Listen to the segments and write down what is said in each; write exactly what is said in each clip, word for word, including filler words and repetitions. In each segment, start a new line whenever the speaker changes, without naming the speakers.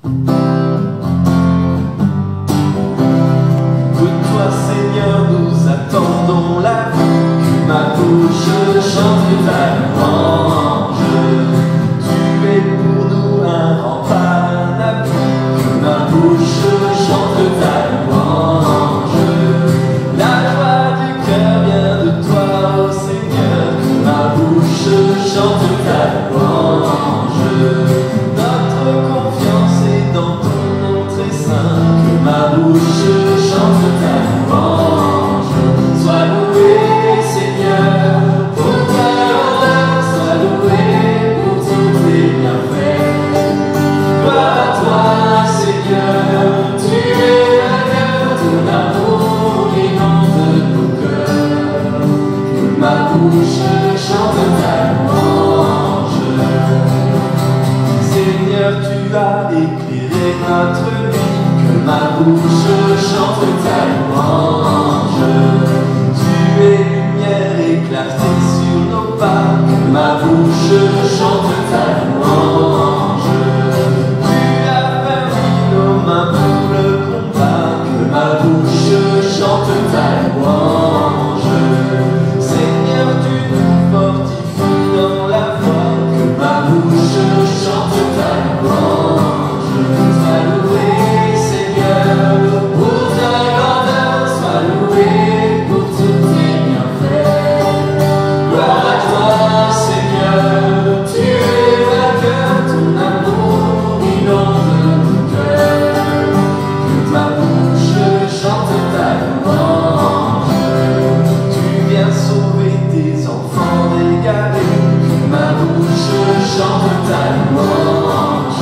De toi, Seigneur, nous attendons la vie, que ma bouche chante ta louange. Tu es pour nous un rempart, un appui, que ma bouche chante ta louange. La joie du cœur vient de toi, ô Seigneur, que ma bouche chante ta louange. Notre confiance est dans ton nom très saint, que ma bouche chante ta louange. Sois loué, Seigneur, pour ta grandeur, sois loué pour tous tes bienfaits. Gloire à toi, Seigneur, tu es vainqueur, ton amour inonde nos cœurs. Que ma bouche chante ta louange. Seigneur, tu as éclairé notre nuit, que ma bouche chante ta louange. Tu es lumière et clarté sur nos pas, que ma bouche chante ta louange. Tu as permis nos mains pour le combat, que ma bouche chante ta louange. Seigneur, tu nous fortifies dans la foi, que ma bouche chante ta louange. Sois loué, Seigneur, pour ta grandeur, sois loué pour tous tes bienfaits. Gloire à toi, Seigneur, tu es vainqueur, ton amour inonde nos cœurs. Que ma bouche chante ta louange. Tu viens sauver tes enfants égarés, que ma bouche chante ta louange.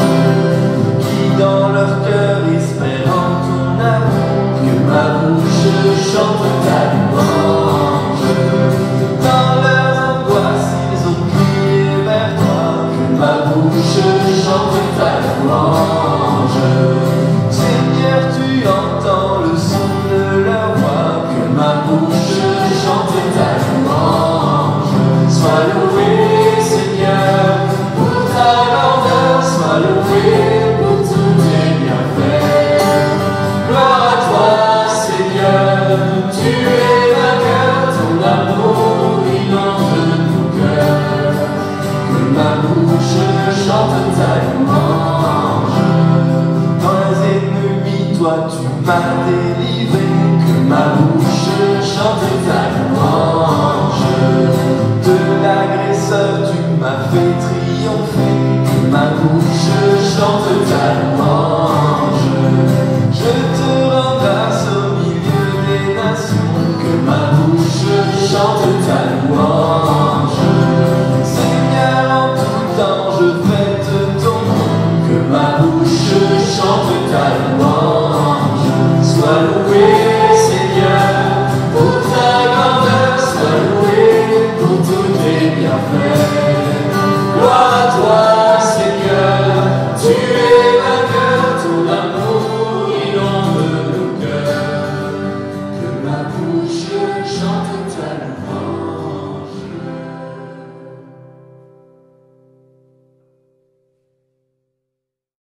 Qui dans leur cœur espérant ton amour, que ma bouche chante ta louange. Dans leurs angoisses ils ont crié vers toi, que ma bouche chante ta louange. Seigneur, tu entends le son de leur voix, que ma bouche chante ta louange. Sois loué, Seigneur, pour ta grandeur, sois loué pour tous tes bienfaits. Gloire à toi, Seigneur, tu es vainqueur, ton amour inonde nos cœurs. Que ma bouche chante ta louange. Dans les ennemis, toi tu m'as délivré, que ma bouche chante ta louange. De l'agresseur tu m'as fait triompher, que ma bouche chante ta louange.